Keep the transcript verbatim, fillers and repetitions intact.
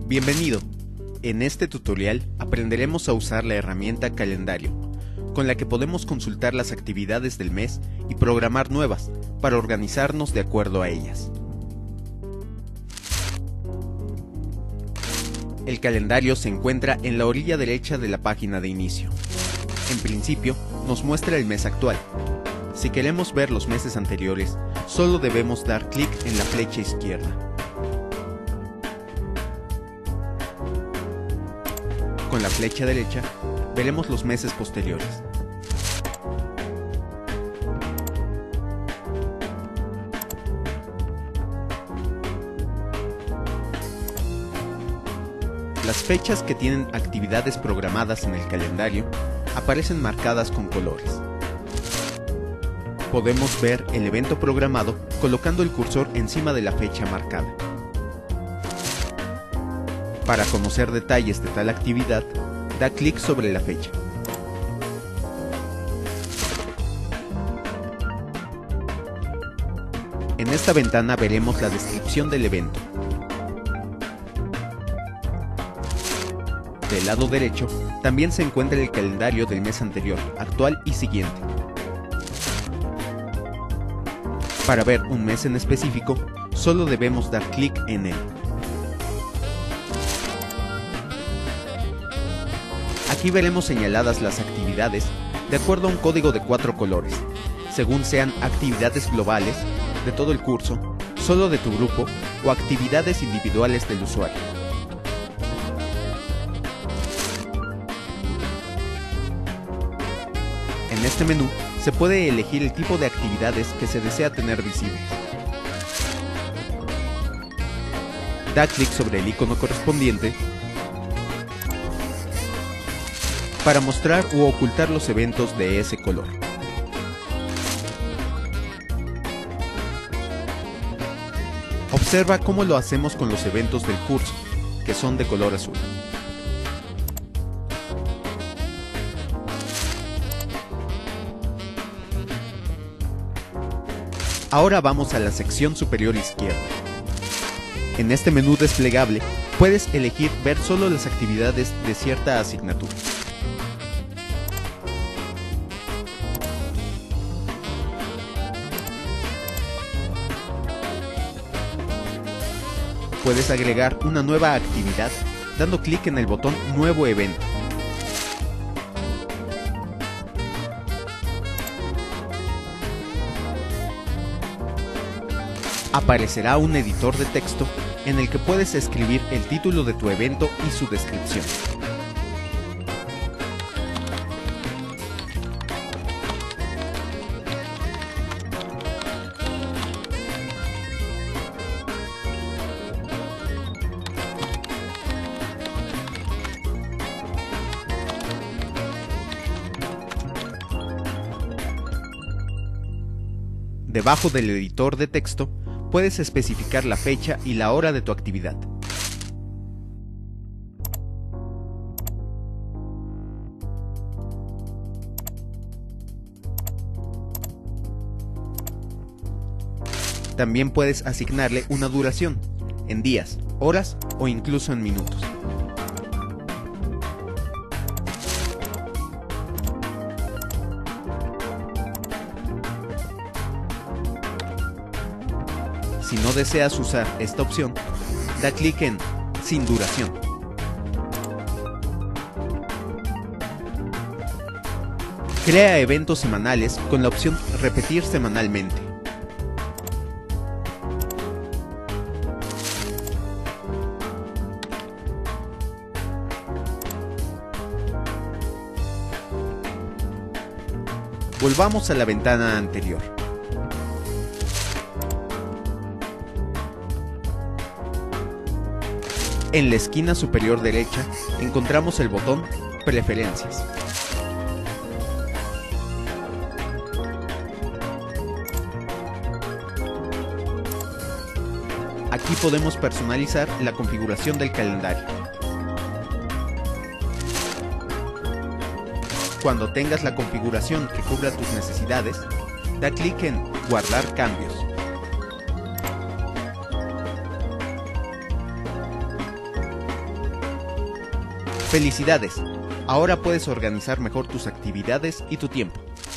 Bienvenido. En este tutorial aprenderemos a usar la herramienta Calendario, con la que podemos consultar las actividades del mes y programar nuevas para organizarnos de acuerdo a ellas. El calendario se encuentra en la orilla derecha de la página de inicio. En principio, nos muestra el mes actual. Si queremos ver los meses anteriores, solo debemos dar clic en la flecha izquierda. Con la flecha derecha, veremos los meses posteriores. Las fechas que tienen actividades programadas en el calendario aparecen marcadas con colores. Podemos ver el evento programado colocando el cursor encima de la fecha marcada. Para conocer detalles de tal actividad, da clic sobre la fecha. En esta ventana veremos la descripción del evento. Del lado derecho, también se encuentra el calendario del mes anterior, actual y siguiente. Para ver un mes en específico, solo debemos dar clic en él. Aquí veremos señaladas las actividades de acuerdo a un código de cuatro colores, según sean actividades globales, de todo el curso, solo de tu grupo o actividades individuales del usuario. En este menú se puede elegir el tipo de actividades que se desea tener visibles. Da clic sobre el icono correspondiente para mostrar u ocultar los eventos de ese color. Observa cómo lo hacemos con los eventos del curso, que son de color azul. Ahora vamos a la sección superior izquierda. En este menú desplegable, puedes elegir ver solo las actividades de cierta asignatura. Puedes agregar una nueva actividad dando clic en el botón Nuevo evento. Aparecerá un editor de texto en el que puedes escribir el título de tu evento y su descripción. Debajo del editor de texto, puedes especificar la fecha y la hora de tu actividad. También puedes asignarle una duración, en días, horas o incluso en minutos. Si no deseas usar esta opción, da clic en Sin duración. Crea eventos semanales con la opción Repetir semanalmente. Volvamos a la ventana anterior. En la esquina superior derecha encontramos el botón Preferencias. Aquí podemos personalizar la configuración del calendario. Cuando tengas la configuración que cubra tus necesidades, da clic en Guardar cambios. ¡Felicidades! Ahora puedes organizar mejor tus actividades y tu tiempo.